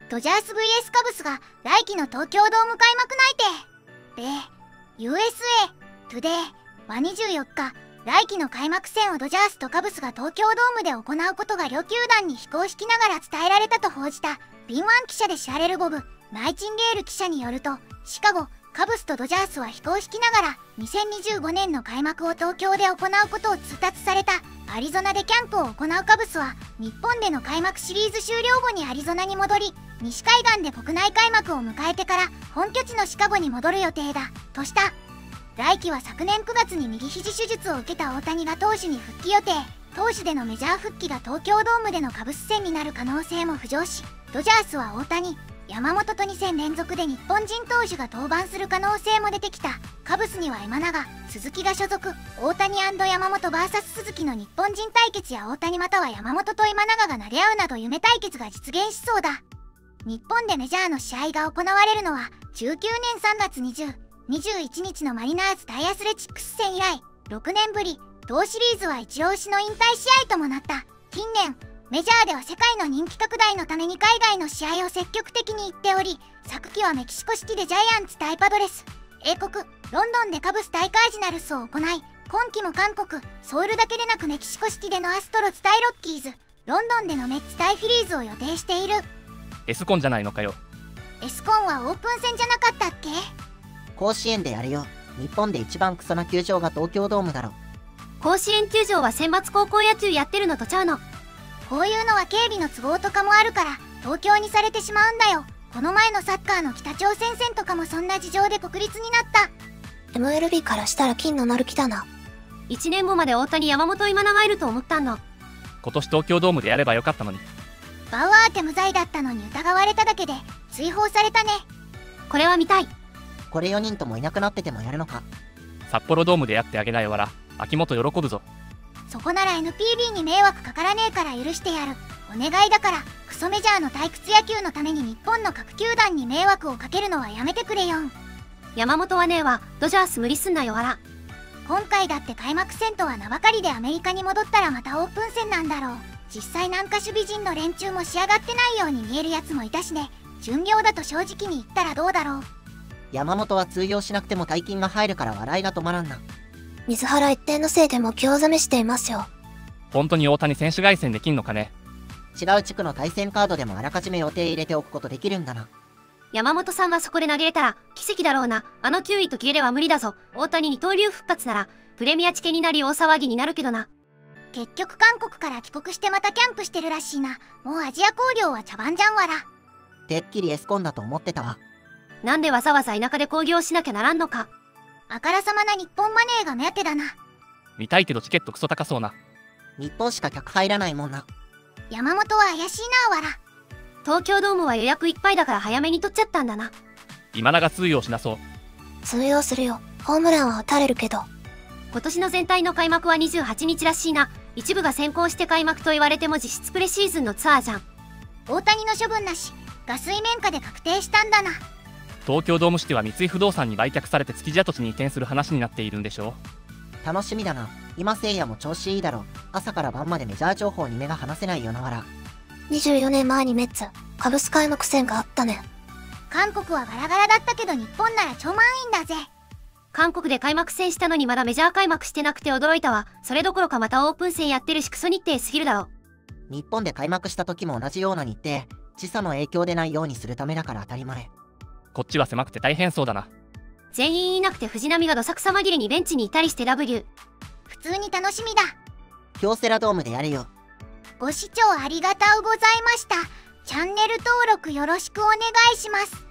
ドジャース vs カブスが来季の東京ドーム開幕内定。米 USA トゥデイは24日、来季の開幕戦をドジャースとカブスが東京ドームで行うことが両球団に非公式ながら伝えられたと報じた敏腕記者で知られるボブ・ナイチンゲール記者によると、シカゴ、カブスとドジャースは非公式ながら2025年の開幕を東京で行うことを通達された。アリゾナでキャンプを行うカブスは日本での開幕シリーズ終了後にアリゾナに戻り、西海岸で国内開幕を迎えてから本拠地のシカゴに戻る予定だとした。来季は昨年9月に右肘手術を受けた大谷が投手に復帰予定。投手でのメジャー復帰が東京ドームでのカブス戦になる可能性も浮上し、ドジャースは大谷、山本と2戦連続で日本人投手が登板する可能性も出てきた。カブスには今永、鈴木が所属。大谷&山本 VS 鈴木の日本人対決や大谷または山本と今永が投げ合うなど夢対決が実現しそうだ。日本でメジャーの試合が行われるのは19年3月21日のマリナーズ対アスレチックス戦以来6年ぶり。同シリーズはイチロー氏の引退試合ともなった。近年メジャーでは世界の人気拡大のために海外の試合を積極的に行っており、昨季はメキシコシティでジャイアンツ対パドレス、英国ロンドンでカブス対カージナルスを行い、今季も韓国ソウルだけでなくメキシコシティでのアストロズ対ロッキーズ、ロンドンでのメッツ対フィリーズを予定している。 エスコンじゃないのかよ。 エスコンはオープン戦じゃなかったっけ？ 甲子園でやるよ。日本で一番クソな球場が東京ドームだろ。 甲子園球場は選抜高校野球やってるのとちゃうの。 こういうのは警備の都合とかもあるから東京にされてしまうんだよ。この前のサッカーの北朝鮮戦とかもそんな事情で国立になった。 MLB からしたら金のなる木だな。 1年後まで大谷山本今永いると思ったんの。 今年東京ドームでやればよかったのに。 バウアーって無罪だったのに疑われただけで追放されたね。 これは見たい。 これ4人ともいなくなっててもやるのか。 札幌ドームでやってあげなよわら。秋元喜ぶぞ。 そこなら NPB に迷惑かからねえから許してやる。お願いだから。クソメジャーの退屈野球のために日本の各球団に迷惑をかけるのはやめてくれよん。 山本はねえわ。ドジャース無理すんなよわら。 今回だって開幕戦とは名ばかりでアメリカに戻ったらまたオープン戦なんだろう。実際なんか守備陣の連中も仕上がってないように見えるやつもいたしね。巡業だと正直に言ったらどうだろう。 山本は通用しなくても大金が入るから笑いが止まらんな。 水原一定のせいでも興ざめしていますよ。 本当に大谷選手凱旋できんのかね。 違う地区の対戦カードでもあらかじめ予定入れておくことできるんだな。 山本さんがそこで投げれたら奇跡だろうな。あの9位と消えれば無理だぞ。大谷二刀流復活ならプレミアチケになり大騒ぎになるけどな。 結局韓国から帰国してまたキャンプしてるらしいな。もうアジア興行は茶番じゃんわら。 てっきりエスコンだと思ってたわ。 なんでわざわざ田舎で興行しなきゃならんのか。 あからさまな日本マネーが目当てだな。 見たいけどチケットクソ高そうな。 日本しか客入らないもんな。 山本は怪しいなわら。 東京ドームは予約いっぱいだから早めに取っちゃったんだな。 今永通用しなそう。 通用するよ。ホームランは打たれるけど。 今年の全体の開幕は28日らしいな。一部が先行して開幕と言われても実質プレシーズンのツアーじゃん。 大谷の処分なし、ガ水面下で確定したんだな。 東京ドームシティは三井不動産に売却されて築地跡地に移転する話になっているんでしょう。楽しみだな。今聖也も調子いいだろう。朝から晩までメジャー情報に目が離せないよなわら。 24年前にメッツ、カブス開幕戦があったね。 韓国はガラガラだったけど日本なら超満員だぜ。 韓国で開幕戦したのにまだメジャー開幕してなくて驚いたわ。それどころかまたオープン戦やってるしクソ日程すぎるだろ。 日本で開幕した時も同じような日程。時差の影響でないようにするためだから当たり前。 こっちは狭くて大変そうだな。 全員いなくて藤波がどさくさ紛れにベンチにいたりして W。 普通に楽しみだ。 京セラドームでやれよ。 ご視聴ありがとうございました。チャンネル登録よろしくお願いします。